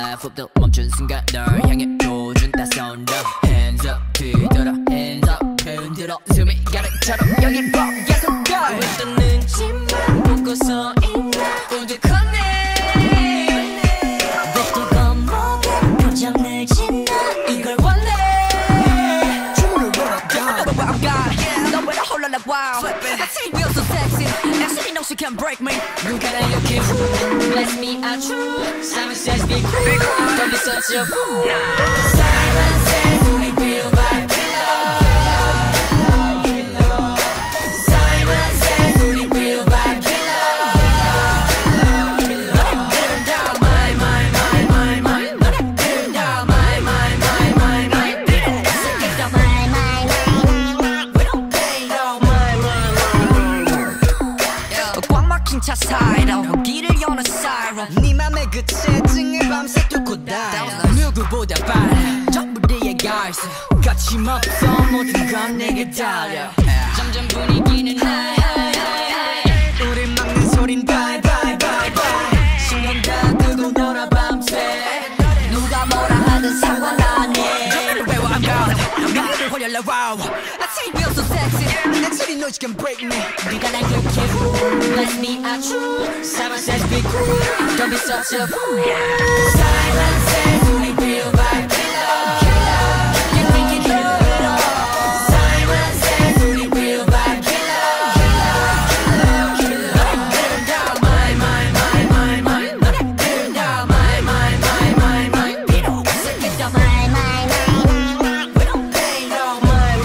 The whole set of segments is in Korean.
life 없던 멈춘 순간 널 향해 도준 따스한 Hands up 뒤돌아 Hands up 흔들어 숨이 가득처럼 여기 벅약한 걸 왜 떠는지만 보고 서 있나 우두커네 왜 또 겁먹게 표정 늦은 나 이걸 원해 주문을 원할까 I'm God 너 왜 나 홀라라 wow I say we are so sexy Actually no she can't break me 누가나 이렇게 Bless me I true Simon says be cool Don't be such a fool Simon says we feel like 차 사이로 길을 여는 사이로 네 맘의 끝에 등을 밤새 뚫고 다 누구보다 빨라 전부 네가 있어 거침없어 모든 건 내게 달려 점점 분위기는 high 우리 막는 소린 bye bye bye bye 신경 다 끄고 놀아 밤새 누가 뭐라 하든 상관 안 해 전화를 외워 I'm gone 나를 홀려라 wow I say we're so sexy Actually no you can break me 누가 날 그렇게 Bless me I true Simon says be cool Don't be such a fool Simon says we feel like killer You think you know it all Simon says we feel like killer Killer Let him down my Let him down my Pino Get down We don't play no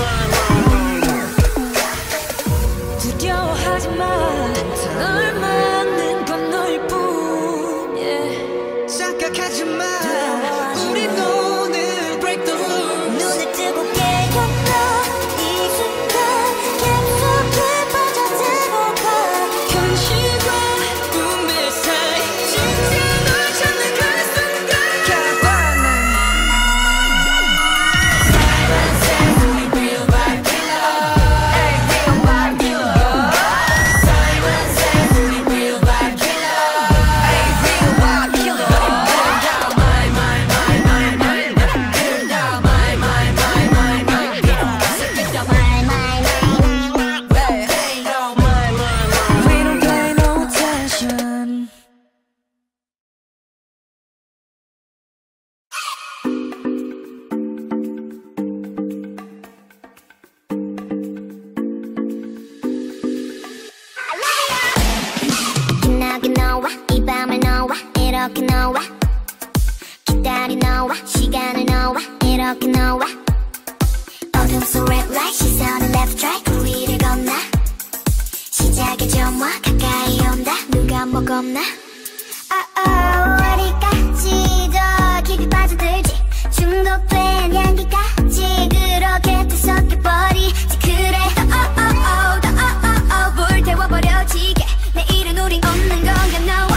두려워하지 마 널 막는 건 너일뿐 yeah. 착각하지 마 우리 오늘 break the rules 눈을 뜨고 깨었다 이 순간 계속해 빠져들고 가 현실과 꿈의 사이 진짜 널 찾는 그 순간 Simon says we feel like killer Hey, feel like killer Simon says we feel like killer Hey, feel like killer Let him down my Let him down my Get down We don't pay no attention 빛나게 너와 이 밤을 너와 이렇게 너와 기다린 너와 시간을 너와 이렇게 너와 어둠 속 red light 시선은 left track 그 위를 건너 시작의 점화 가까이 온다 누가 뭐 겁나 어디까지 더 깊이 빠져들지 중독된 향기까지 그렇게 뒤섞여버리지 그래 더 불태워버려지게 내일은 우린 없는 건가 너와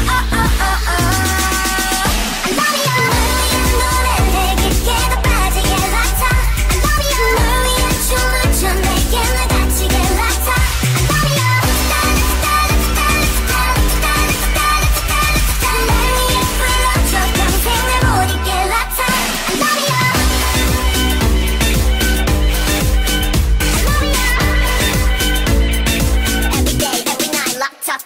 I love you 널 위한 노래 깊게 더 빠지게 락타 I love you 널 위한 춤을 춰 내게 날 다치게 락타 I love you 날 위해 불러줘 평생 날 못 잊게 락타 I love you Every day, every night, 락타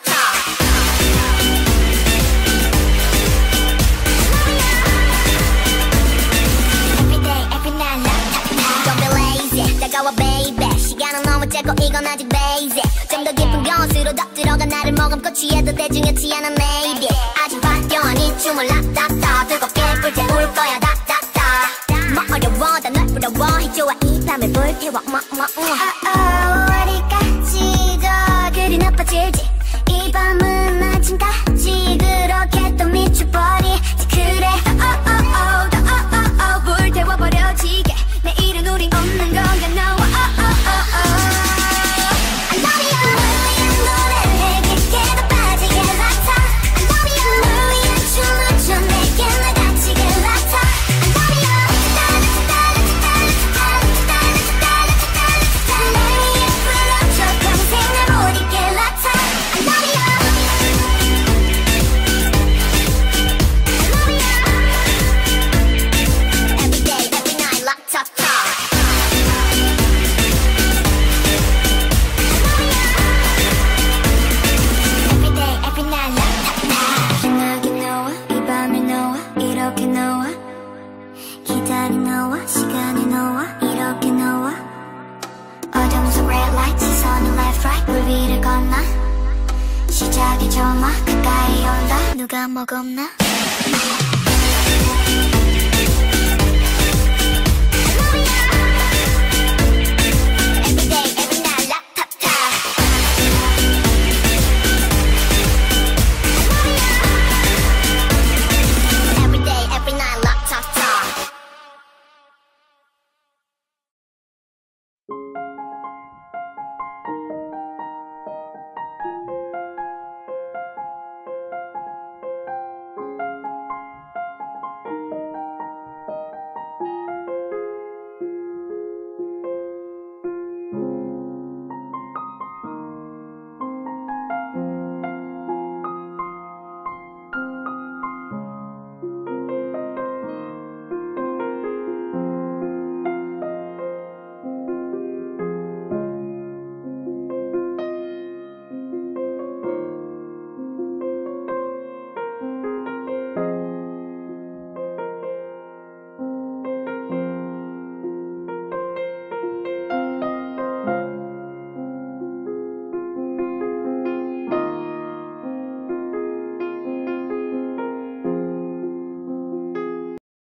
Every day, every night, 락타 Don't be lazy, 다가와 baby 시간은 너무 짧고 이건 아직 basic 좀 더 깊은 곳으로 더 들어가 나를 머금고 취해도 대중이었지 않아 maybe 아직 화려한 이 춤을 락타타 뜨겁게 불태울 거야 닥닥다 뭐 어려워 다 널 부러워 해줘와 이 밤을 불태워 어디까지 더 그리 나빠질지 이 밤은 아침까지 그렇게 또 미쳐버리지 그래 더 불태워버려지게 내일은 우린 없는 건가 너와 I love you 널 위한 노래 깊게 더 빠지게 락타 I love you 널 위한 춤을 춰 내게 날 이렇게 너와 기다린 너와 시간이 너와 이렇게 너와 어둠 속 red light 시선은 left right 물 위를 건너 시작이 좋아 가까이 온다 누가 먹었나